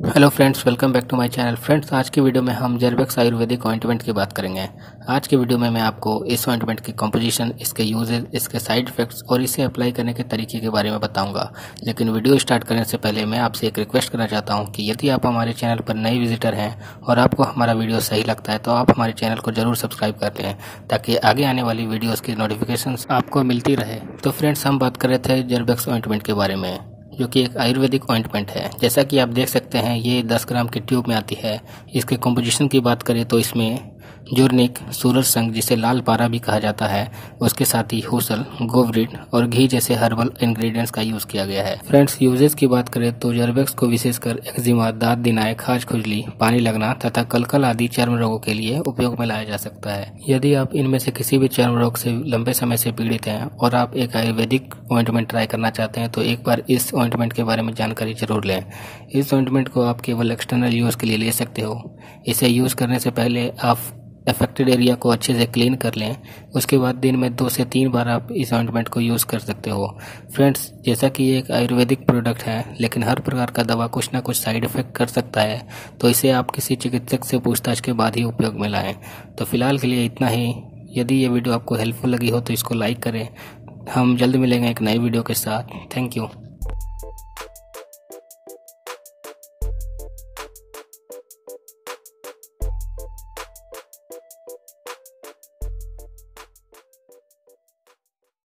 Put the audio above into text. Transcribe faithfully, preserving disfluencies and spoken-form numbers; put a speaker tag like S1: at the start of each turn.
S1: Hello friends, welcome back to my channel. Friends, आज की video में हम जर्बेक्स आयुर्वेदिक ऑइंटमेंट की बात करेंगे। आज की वीडियो में मैं आपको इस ऑइंटमेंट की कंपोजिशन, इसके यूजेस, इसके साइड इफेक्ट्स और इसे अप्लाई करने के तरीके के बारे में बताऊंगा। लेकिन वीडियो स्टार्ट करने से पहले मैं आपसे एक रिक्वेस्ट करना चाहता हूं कि यदि आप हमारे चैनल पर नए विजिटर हैं और आपको हमारा वीडियो सही लगता है तो आप हमारे चैनल को जरूर सब्सक्राइब कर लें, ताकि आगे आने वाली वीडियोज़ की नोटिफिकेशन आपको मिलती रहे। तो फ्रेंड्स, हम बात कर रहे थे जर्बेक्स ऑइंटमेंट के बारे में, जो कि एक आयुर्वेदिक ऑइंटमेंट है। जैसा कि आप देख सकते हैं, ये दस ग्राम की ट्यूब में आती है। इसके कंपोजिशन की बात करें तो इसमें जूर्निक, सूरज संग, जिसे लाल पारा भी कहा जाता है, उसके साथ ही हुसल, गोवरिड और घी जैसे हर्बल इंग्रेडिएंट्स का यूज किया गया है। फ्रेंड्स, यूजेस की बात करें तो जर्बेक्स को विशेषकर एक्जिमा, दांत दिनाए, खाज खुजली, पानी लगना तथा कलकल आदि चर्म रोगों के लिए उपयोग में लाया जा सकता है। यदि आप इनमें से किसी भी चर्म रोग से लंबे समय से पीड़ित हैं और आप एक आयुर्वेदिक ऑइंटमेंट ट्राई करना चाहते हैं तो एक बार इस ऑइंटमेंट के बारे में जानकारी जरूर लें। इस ऑइंटमेंट को आप केवल एक्सटर्नल यूज के लिए ले सकते हो। इसे यूज करने से पहले आप अफेक्टेड एरिया को अच्छे से क्लीन कर लें। उसके बाद दिन में दो से तीन बार आप इस ऑइंटमेंट को यूज़ कर सकते हो। फ्रेंड्स, जैसा कि ये एक आयुर्वेदिक प्रोडक्ट है, लेकिन हर प्रकार का दवा कुछ ना कुछ साइड इफेक्ट कर सकता है, तो इसे आप किसी चिकित्सक से पूछताछ के बाद ही उपयोग में लाएं। तो फिलहाल के लिए इतना ही। यदि ये वीडियो आपको हेल्पफुल लगी हो तो इसको लाइक करें। हम जल्द मिलेंगे एक नई वीडियो के साथ। Thank you.